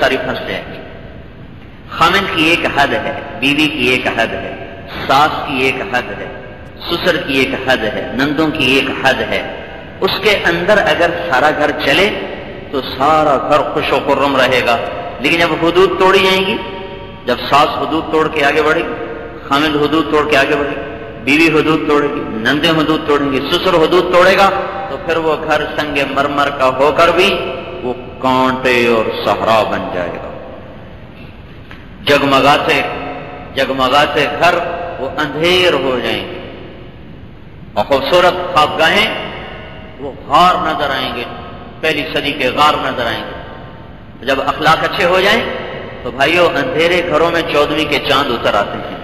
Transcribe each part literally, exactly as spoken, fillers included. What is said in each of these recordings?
ساری پھنس جائیں گی۔ خامن کی ایک حد ہے، بیوی کی ایک حد ہے، ساس کی ایک حد ہے، سسر کی ایک حد ہے، نندوں کی ایک حد ہے۔ اس کے اندر اگر سارا گھر چلے تو سارا گھر خوش و خرم رہے گا، لیکن جب حدود توڑی جائیں گی، جب ساس حدود توڑ کے آگے بڑھے گی، خامن حدود توڑ کے آگے بڑھے گی، بیوی حدود توڑے گی، نندیں حدود توڑیں گی، سسر حدود توڑے گا، تو پھر وہ گھر سنگ مرمر کا ہو کر بھی وہ کانٹے اور صحرا بن جائے گا۔ جگمگاتے جگمگاتے گھر وہ اندھیر ہو جائیں گے، اور خوبصورت خوابگاہیں وہ غار نظر آئیں گے، پہلی صدی کے غار نظر آئیں گے۔ جب اخلاق اچھے ہو جائیں تو بھائیو اندھیرے گھروں میں چودھویں کے چاند اتر آتے ہیں،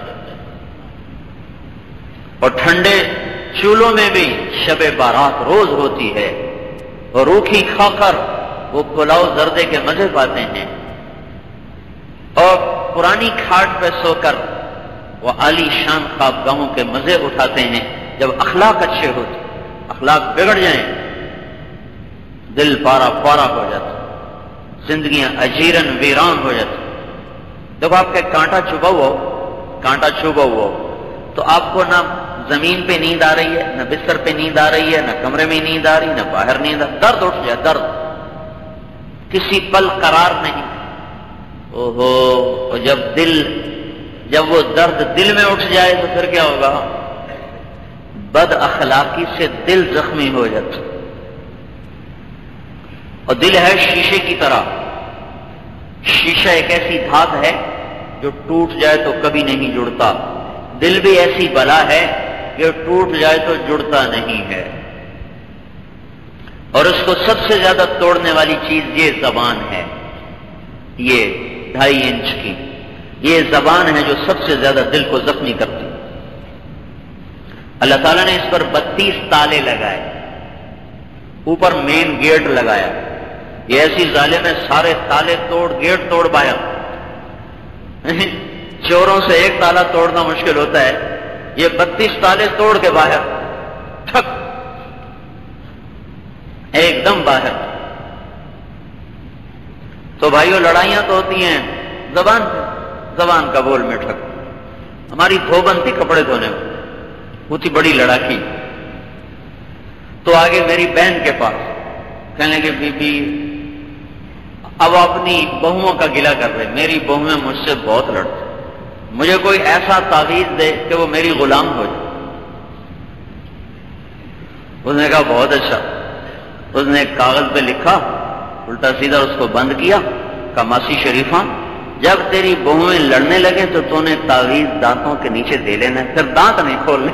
اور ٹھنڈے چولوں میں بھی شب بارات روز ہوتی ہے، اور روکھی کھا کر وہ پلاؤ زردے کے مزے پاتے ہیں، اور پرانی کھاٹ پہ سو کر وہ عالی شان خوابگاہوں کے مزے اٹھاتے ہیں۔ جب اخلاق اچھے ہوتے، اخلاق بگڑ جائیں، دل پارا پارا ہو جاتا، زندگیاں اجیرن ویران ہو جاتی۔ جب آپ کے کانٹا چبھا ہوا ہو کانٹا چبھا ہوا ہو تو آپ کو نہ زمین پہ نیند آ رہی ہے، نہ بستر پہ نیند آ رہی ہے، نہ کمرے میں نیند آ رہی، نہ باہر نیند آ رہی، درد اٹھ جائے، درد کسی پل قرار نہیں۔ اوہو، جب دل جب وہ درد دل میں اٹھ جائے تو پھر کیا ہوگا؟ بد اخلاقی سے دل زخمی ہو جاتا، اور دل ہے شیشے کی طرح۔ شیشہ ایک ایسی دھات ہے جو ٹوٹ جائے تو کبھی نہیں جڑتا، دل بھی ایسی بلا ہے کہ ٹوٹ جائے تو جڑتا نہیں ہے۔ اور اس کو سب سے زیادہ توڑنے والی چیز یہ زبان ہے، یہ ڈھائی انچ کی یہ زبان ہے جو سب سے زیادہ دل کو زخمی کرتی۔ اللہ تعالیٰ نے اس پر بتیس تالے لگائے، اوپر مین گیٹ لگایا۔ یہ ایسی ظالم ہے، سارے تالے توڑ گیٹ توڑ باہر۔ چوروں سے ایک تالا توڑنا مشکل ہوتا ہے، یہ بتیس تالے توڑ کے باہر، ٹھک ایک دم باہر۔ تو بھائیو لڑائیاں تو ہوتی ہیں زبان سے، زبان کا بول میں ٹھک۔ ہماری دھوبن تھی کپڑے دھونے میں، وہ تھی بڑی لڑاکی، تو آگے میری بہن کے پاس کہنے لگے بی بی اب اپنی بہوؤں کا گلہ کر رہے، میری بہویں مجھ سے بہت لڑتی، مجھے کوئی ایسا تعویذ دے کہ وہ میری غلام ہو جائے۔ اس نے کہا بہت اچھا۔ اس نے ایک کاغذ پہ لکھا، الٹا سیدھا اس کو بند کیا، کہا ماسی شریفہ جب تیری بہویں لڑنے لگے تو تو نے تعویذ دانتوں کے نیچے دے لینا، پھر دانت نہیں کھولنے،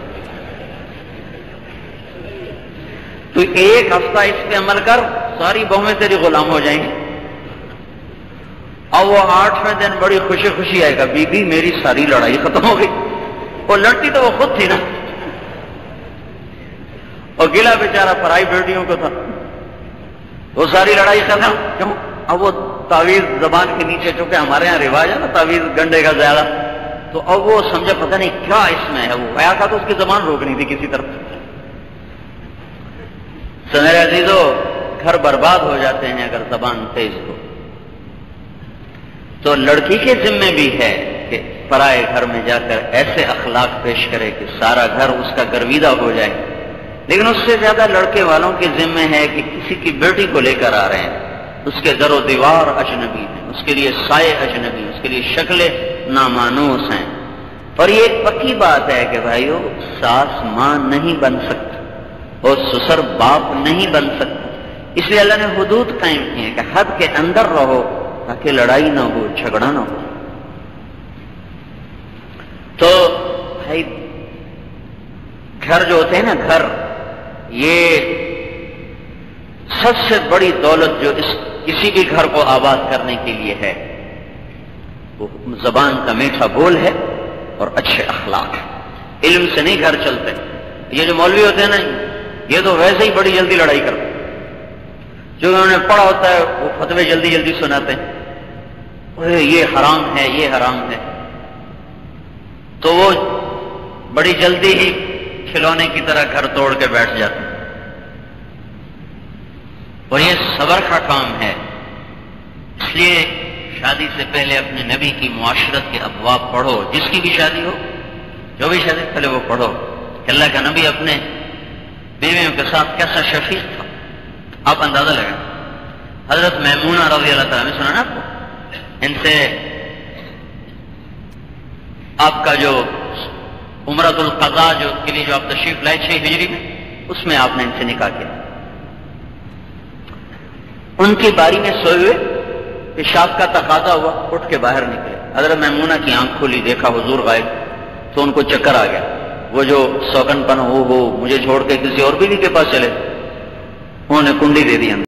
تو ایک ہفتہ اس پہ عمل کر، ساری بہویں تیری غلام ہو جائیں گی۔ اور وہ آٹھویں دن بڑی خوشی خوشی آئے گا، بی بی میری ساری لڑائی ختم ہو گئی۔ وہ لڑتی تو وہ خود تھی نا، اور گلا بیچارہ پرائی بیٹیوں کو تھا، وہ ساری لڑائی ختم کیوں؟ اب وہ تعویذ زبان کے نیچے، چونکہ ہمارے ہاں رواج ہے نا تعویذ گنڈے کا زیادہ، تو اب وہ سمجھا پتہ نہیں کیا اس میں ہے، وہ آیا تھا تو اس کی زبان روک نہیں تھی کسی طرف۔ سو میرے عزیزو، گھر برباد ہو جاتے ہیں اگر زبان تیز ہو۔ تو لڑکی کے ذمے بھی ہے کہ پرائے گھر میں جا کر ایسے اخلاق پیش کرے کہ سارا گھر اس کا گرویدہ ہو جائے، لیکن اس سے زیادہ لڑکے والوں کے ذمے ہے کہ کسی کی بیٹی کو لے کر آ رہے ہیں، اس کے در و دیوار اجنبی ہیں، اس کے لیے سائے اجنبی، اس کے لیے شکلیں نامانوس ہیں۔ اور یہ ایک پکی بات ہے کہ بھائیو ساس ماں نہیں بن سکتی اور سسر باپ نہیں بن سکتا، اس لیے اللہ نے حدود قائم کی ہیں کہ حد کے اندر رہو تاکہ لڑائی نہ ہو، جھگڑا نہ ہو۔ تو بھائی گھر جو ہوتے ہیں نا، گھر یہ سب سے بڑی دولت جو اس کسی بھی گھر کو آباد کرنے کے لیے ہے وہ زبان کا میٹھا بول ہے اور اچھے اخلاق ہے۔ علم سے نہیں گھر چلتے۔ یہ جو مولوی ہوتے ہیں نا، یہ تو ویسے ہی بڑی جلدی لڑائی کرتے، جو انہوں نے پڑھا ہوتا ہے وہ فتوے جلدی جلدی سناتے ہیں، یہ حرام ہے یہ حرام ہے، تو وہ بڑی جلدی ہی کھلونے کی طرح گھر توڑ کے بیٹھ جاتے ہیں۔ اور یہ صبر کا کام ہے، اس لیے شادی سے پہلے اپنے نبی کی معاشرت کے ابواب پڑھو، جس کی بھی شادی ہو، جو بھی شادی پہلے وہ پڑھو کہ اللہ کا نبی اپنے بیویوں کے ساتھ کیسا شفیق تھا. آپ اندازہ لگائیں. حضرت میمونہ رضی اللہ تعالیٰ نے سنا نا آپ کو، ان سے آپ کا جو عمرۃ القضاء جو کے لیے جو آپ تشریف لائے چھ ہجری میں، اس میں آپ نے ان سے نکاح کیا. ان کی باری میں سوئے ہوئے پیشاب کا تقاضا ہوا، اٹھ کے باہر نکلے. حضرت میمونہ کی آنکھ کھلی، دیکھا حضور غائب، تو ان کو چکر آ گیا. وہ جو سوگن پن ہو ہو مجھے چھوڑ کے کسی اور بیوی کے پاس چلے، انہوں نے کنڈی دے دی.